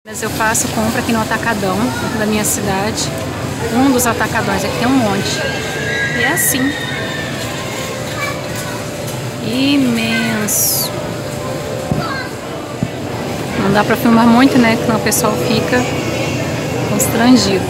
Mas eu faço compra aqui no atacadão da minha cidade. Um dos atacadões, aqui tem um monte. E é assim. Imenso. Não dá pra filmar muito, né? Senão o pessoal fica constrangido.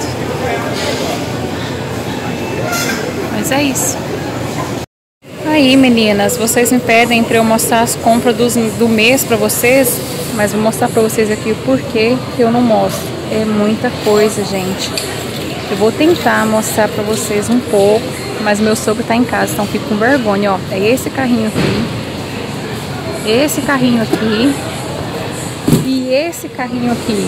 Mas é isso. Aí, meninas, vocês me pedem pra eu mostrar as compras do mês pra vocês, mas vou mostrar pra vocês aqui o porquê que eu não mostro. É muita coisa, gente. Eu vou tentar mostrar pra vocês um pouco, mas meu sogro tá em casa, então fico com vergonha, ó. É esse carrinho aqui, esse carrinho aqui e esse carrinho aqui.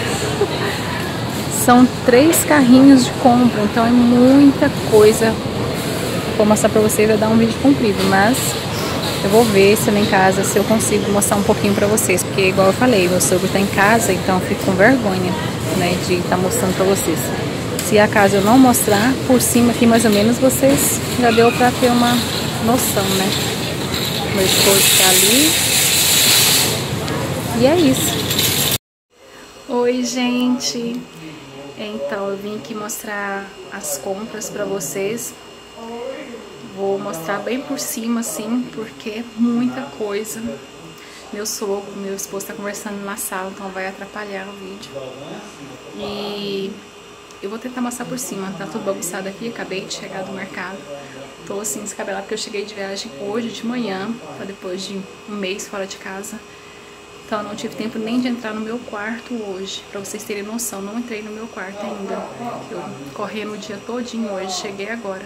São 3 carrinhos de compra, então é muita coisa. Vou mostrar pra vocês, vai dar um vídeo comprido, mas eu vou ver se lá em casa, se eu consigo mostrar um pouquinho pra vocês, porque igual eu falei, meu sogro tá em casa, então eu fico com vergonha, né, de estar mostrando pra vocês. Se acaso eu não mostrar, por cima aqui mais ou menos, vocês já deu pra ter uma noção, né. Meu esposo tá ali. E é isso. Oi, gente. Então, eu vim aqui mostrar as compras pra vocês. Vou mostrar bem por cima, assim, porque é muita coisa. Meu sogro, meu esposo tá conversando na sala, então vai atrapalhar o vídeo. E eu vou tentar mostrar por cima. Tá tudo bagunçado aqui, acabei de chegar do mercado. Tô assim, descabelada, porque eu cheguei de viagem hoje de manhã, pra depois de um mês fora de casa. Então não tive tempo nem de entrar no meu quarto hoje, pra vocês terem noção. Não entrei no meu quarto ainda. Eu corri no dia todinho hoje, cheguei agora.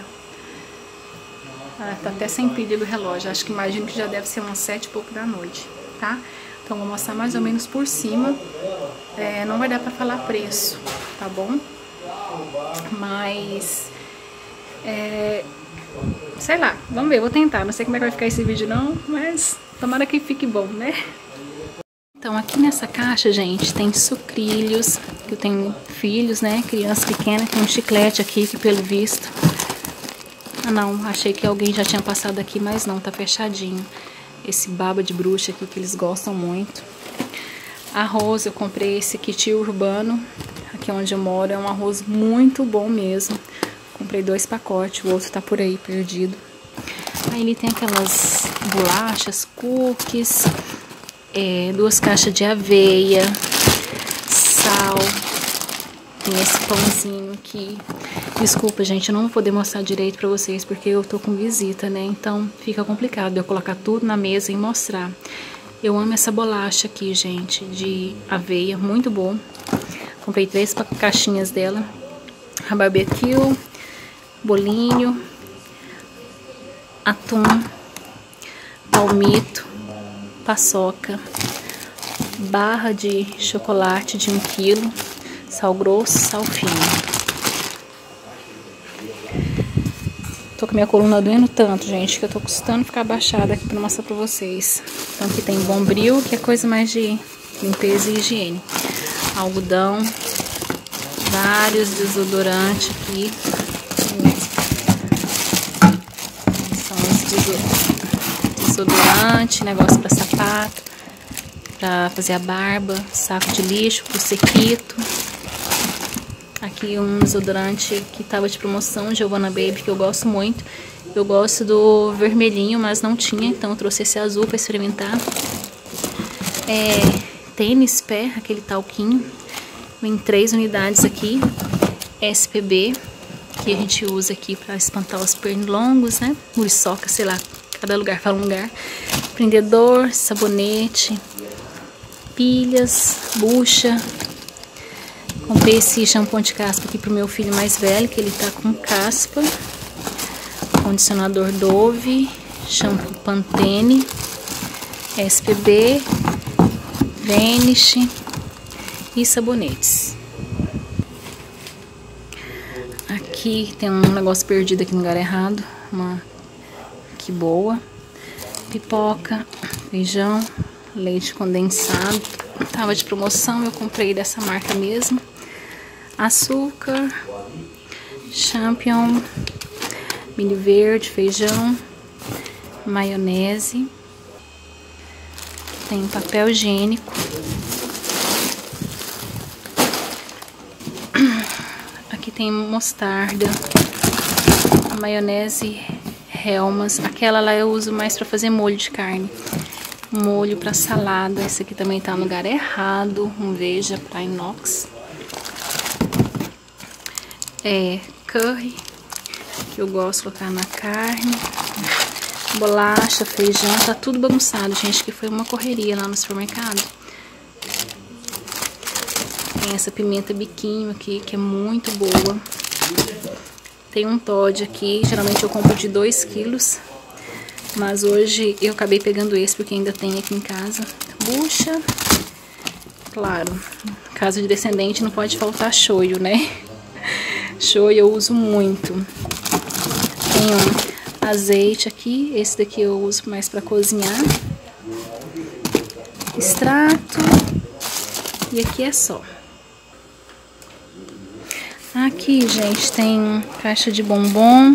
Tá até sem pilha do relógio, acho que imagino que já deve ser umas 7 e pouco da noite, tá? Então vou mostrar mais ou menos por cima. Não vai dar pra falar preço, tá bom? Mas, sei lá, vamos ver, vou tentar. Não sei como é que vai ficar esse vídeo não, mas tomara que fique bom, né? Então aqui nessa caixa, gente, tem sucrilhos, eu tenho filhos, né, criança pequena, tem um chiclete aqui que pelo visto... Ah não, achei que alguém já tinha passado aqui, mas não, tá fechadinho. Esse baba de bruxa aqui que eles gostam muito. Arroz, eu comprei esse kit urbano, aqui onde eu moro, é um arroz muito bom mesmo. Comprei 2 pacotes, o outro tá por aí, perdido. Aí ele tem aquelas bolachas, cookies, 2 caixas de aveia, sal, tem esse pãozinho aqui. Desculpa, gente, eu não vou poder mostrar direito pra vocês porque eu tô com visita, né? Então fica complicado eu colocar tudo na mesa e mostrar. Eu amo essa bolacha aqui, gente, de aveia, muito bom. Comprei 3 caixinhas dela. A barbecue, bolinho, atum, palmito, paçoca, barra de chocolate de 1 quilo, sal grosso, sal fino. Tô com minha coluna doendo tanto, gente, que eu tô custando ficar abaixada aqui pra mostrar pra vocês. Então aqui tem Bombril, que é coisa mais de limpeza e higiene. Algodão, vários desodorantes aqui. São os desodorante, negócio pra sapato, pra fazer a barba, saco de lixo pro sequito. Aqui um desodorante que tava de promoção, Giovanna Baby, que eu gosto muito. Eu gosto do vermelhinho, mas não tinha, então eu trouxe esse azul pra experimentar. Tênis pé, aquele talquinho. Vem 3 unidades aqui. SPB, que a gente usa aqui pra espantar os pernilongos, né? Muriçoca, sei lá, cada lugar fala um lugar. Prendedor, sabonete, pilhas, bucha. Comprei esse shampoo de caspa aqui pro meu filho mais velho, que ele tá com caspa. Condicionador Dove, shampoo Pantene, SPB, Vanish e sabonetes. Aqui tem um negócio perdido aqui no lugar errado, que boa. Pipoca, feijão, leite condensado. Tava de promoção, eu comprei dessa marca mesmo. Açúcar, champignon, milho verde, feijão, maionese. Tem papel higiênico, Aqui tem mostarda, a maionese Hellmann's. Aquela lá eu uso mais pra fazer molho de carne. Molho pra salada. Esse aqui também tá no lugar errado. Um Veja pra inox. Curry, que eu gosto de colocar na carne. Bolacha, feijão, tá tudo bagunçado, gente, que foi uma correria lá no supermercado. Tem essa pimenta biquinho aqui, que é muito boa. Tem um Toddy aqui, geralmente eu compro de 2 quilos. Mas hoje eu acabei pegando esse, porque ainda tem aqui em casa. Bucha. Claro, caso de descendente não pode faltar shoyu, né? Shoyu eu uso muito. Tem um azeite aqui, esse daqui eu uso mais para cozinhar. Extrato. E aqui é só. Aqui, gente, tem caixa de bombom.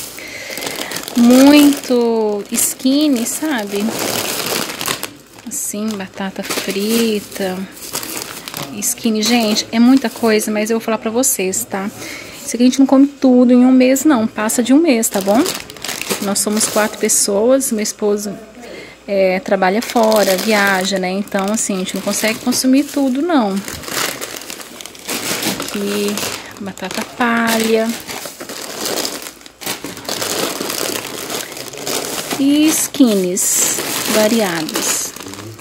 Muito skinny, sabe? Assim, batata frita. Skinny, gente, é muita coisa, mas eu vou falar pra vocês, tá? Isso aqui a gente não come tudo em um mês, não. Passa de um mês, tá bom? Nós somos 4 pessoas, meu esposo trabalha fora, viaja, né? Então, assim, a gente não consegue consumir tudo, não. Aqui, batata palha. E skins variados.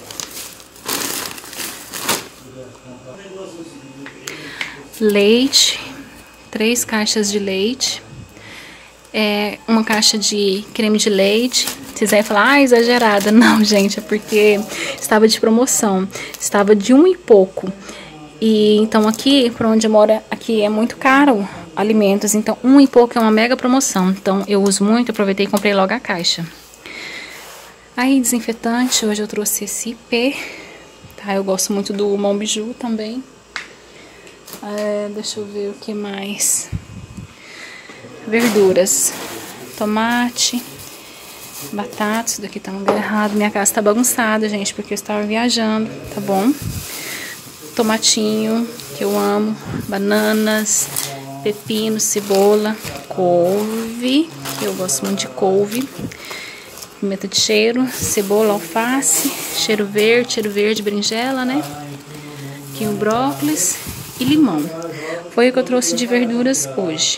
Leite, 3 caixas de leite. Uma caixa de creme de leite. Vocês vão falar, exagerada. Não, gente, é porque estava de promoção. Estava de 1 e pouco. E então aqui, por onde eu moro, aqui é muito caro alimentos. Então 1 e pouco é uma mega promoção. Então eu uso muito, aproveitei e comprei logo a caixa. Aí, desinfetante, hoje eu trouxe esse IP. Tá, eu gosto muito do Monbijou também. Deixa eu ver o que mais. Verduras, tomate, batata. Isso daqui tá no lugar errado. Minha casa tá bagunçada, gente, porque eu estava viajando, tá bom? Tomatinho, que eu amo, bananas, pepino, cebola, couve, que eu gosto muito de couve, pimenta de cheiro, cebola, alface, cheiro verde, berinjela, né? Aqui o brócolis e limão. Foi o que eu trouxe de verduras hoje.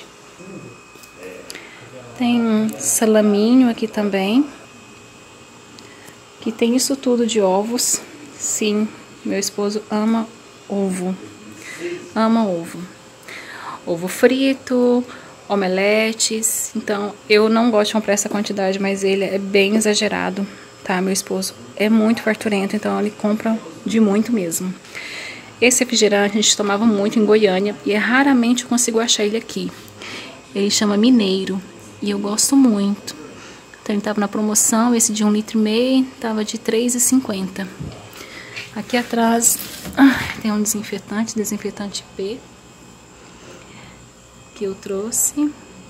Tem um salaminho aqui também. Que tem isso tudo de ovos. Sim, meu esposo ama ovo. Ama ovo. Ovo frito, omeletes. Então, eu não gosto de comprar essa quantidade, mas ele é bem exagerado, tá? Meu esposo é muito farturento, então ele compra de muito mesmo. Esse refrigerante a gente tomava muito em Goiânia e raramente eu consigo achar ele aqui. Ele chama Mineiro. E eu gosto muito. Então ele tava na promoção, esse de 1,5 litro tava de R$ 3,50. Aqui atrás tem um desinfetante P, que eu trouxe.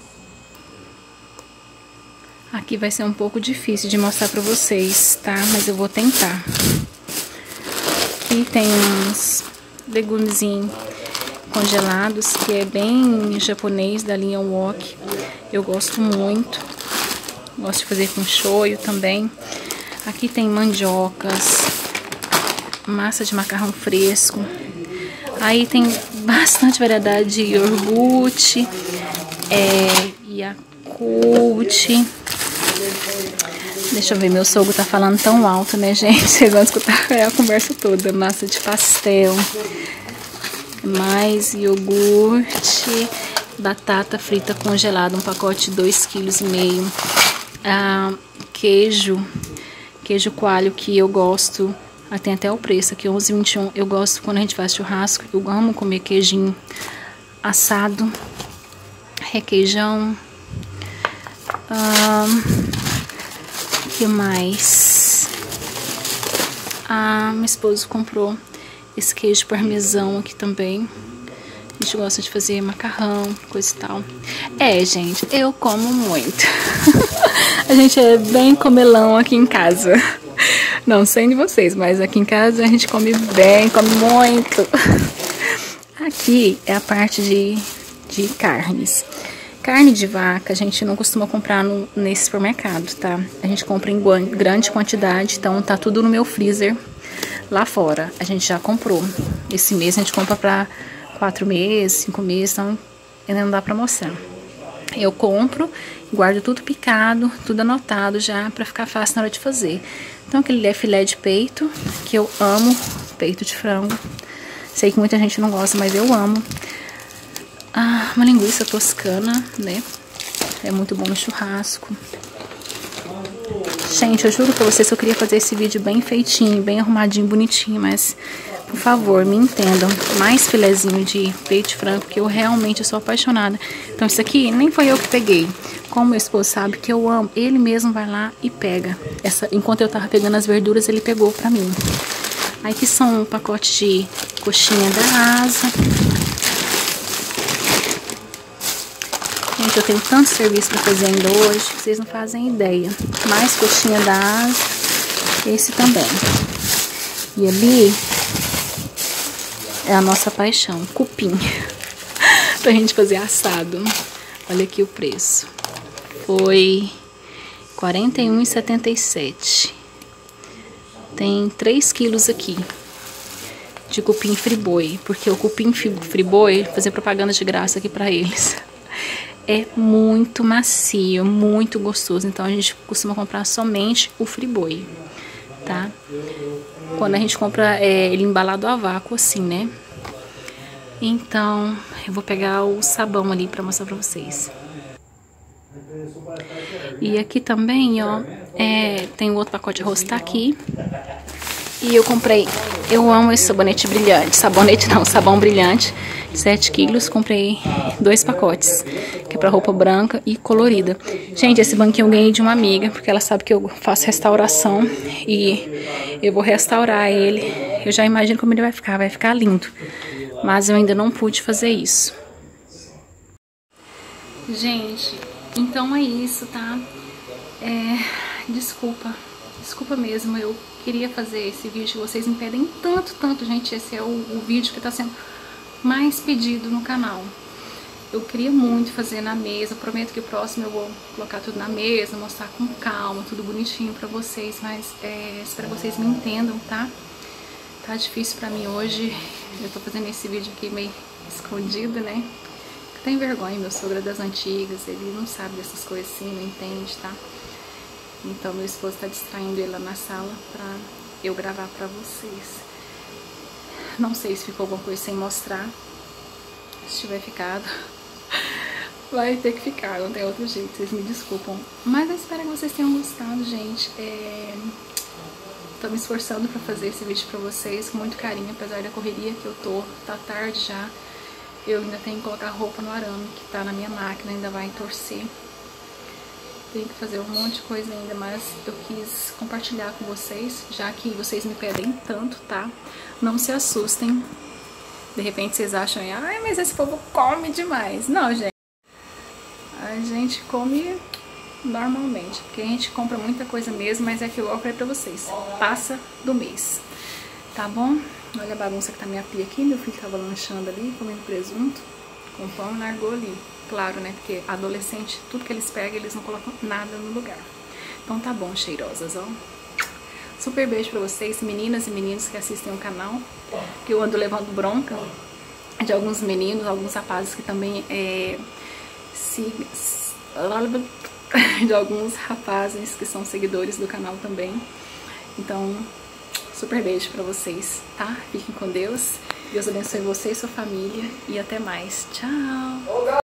Aqui vai ser um pouco difícil de mostrar pra vocês, tá? Mas eu vou tentar. Aqui tem uns legumezinhos congelados, que é bem japonês, da linha Wok. Eu gosto muito. Gosto de fazer com shoyu também. Aqui tem mandiocas, massa de macarrão fresco. Aí tem bastante variedade de iogurte, Yakult. Deixa eu ver, meu sogro tá falando tão alto, né, gente? Vocês vão escutar a conversa toda. Massa de pastel, mais iogurte, batata frita congelada, um pacote de 2,5 kg. Queijo coalho, que eu gosto. Tem até o preço aqui, 11,21. Eu gosto quando a gente faz churrasco. Eu amo comer queijinho assado. Requeijão. O que mais? Meu esposo comprou esse queijo parmesão aqui também. A gente gosta de fazer macarrão, coisa e tal. Gente, eu como muito. A gente é bem comelão aqui em casa. Não sei de vocês, mas aqui em casa a gente come bem, come muito. Aqui é a parte de carnes. Carne de vaca a gente não costuma comprar nesse supermercado, tá? A gente compra em grande quantidade, então tá tudo no meu freezer lá fora. A gente já comprou. Esse mês a gente compra pra 4 meses, 5 meses, então ainda não dá pra mostrar. Eu compro, guardo tudo picado, tudo anotado já pra ficar fácil na hora de fazer. Então aquele é filé de peito, que eu amo, peito de frango. Sei que muita gente não gosta, mas eu amo. Ah, uma linguiça toscana, né? É muito bom no churrasco. Gente, eu juro pra vocês que eu queria fazer esse vídeo bem feitinho, bem arrumadinho, bonitinho, mas por favor, me entendam. Mais filezinho de peito de frango, que eu realmente sou apaixonada. Então isso aqui nem foi eu que peguei. Como meu esposo sabe que eu amo, ele mesmo vai lá e pega. Enquanto eu tava pegando as verduras, ele pegou pra mim. Aí que são um pacote de coxinha da asa. Gente, eu tenho tanto serviço pra fazer ainda hoje que vocês não fazem ideia. Mais coxinha da asa. Esse também. E ali é a nossa paixão, cupim. Pra gente fazer assado. Olha aqui o preço. Foi R$ 41,77. Tem 3 quilos aqui de cupim friboi, porque o cupim friboi, fazer propaganda de graça aqui pra eles, é muito macio, muito gostoso. Então a gente costuma comprar somente o friboi, tá? Quando a gente compra ele embalado a vácuo assim, né? Então eu vou pegar o sabão ali pra mostrar pra vocês. E aqui também, ó, tem outro pacote de arroz, tá aqui. E eu comprei, eu amo esse sabonete brilhante, sabão brilhante, 7 quilos, comprei 2 pacotes, que é pra roupa branca e colorida. Gente, esse banquinho eu ganhei de uma amiga, porque ela sabe que eu faço restauração e eu vou restaurar ele. Eu já imagino como ele vai ficar lindo, mas eu ainda não pude fazer isso. Gente, então é isso, tá? Desculpa mesmo, eu queria fazer esse vídeo, vocês me pedem tanto, gente, esse é o vídeo que tá sendo mais pedido no canal. Eu queria muito fazer na mesa, prometo que o próximo eu vou colocar tudo na mesa, mostrar com calma, tudo bonitinho pra vocês, mas espero que vocês me entendam, tá? Tá difícil pra mim hoje, eu tô fazendo esse vídeo aqui meio escondido, né? Tem vergonha, meu sogro é das antigas, ele não sabe dessas coisas assim, não entende, tá? Então meu esposo tá distraindo ele lá na sala pra eu gravar pra vocês. Não sei se ficou alguma coisa sem mostrar. Se tiver ficado, vai ter que ficar, não tem outro jeito, vocês me desculpam. Mas eu espero que vocês tenham gostado, gente. Tô me esforçando pra fazer esse vídeo pra vocês com muito carinho, apesar da correria que eu tô, tá tarde já. Eu ainda tenho que colocar roupa no arame, que tá na minha máquina, ainda vai torcer. Tenho que fazer um monte de coisa ainda, mas eu quis compartilhar com vocês, já que vocês me pedem tanto, tá? Não se assustem. De repente vocês acham, ai, mas esse povo come demais. Não, gente. A gente come normalmente, porque a gente compra muita coisa mesmo, mas é que eu falei pra vocês, passa do mês. Tá bom? Olha a bagunça que tá minha pia aqui. Meu filho tava lanchando ali, comendo presunto com pão e largou ali. Claro, né? Porque adolescente, tudo que eles pegam, eles não colocam nada no lugar. Então tá bom, cheirosas, ó. Super beijo pra vocês, meninas e meninos que assistem o canal. Que eu ando levando bronca de alguns meninos, alguns rapazes que também de alguns rapazes que são seguidores do canal também. Então, super beijo pra vocês, tá? Fiquem com Deus. Deus abençoe você e sua família. E até mais. Tchau!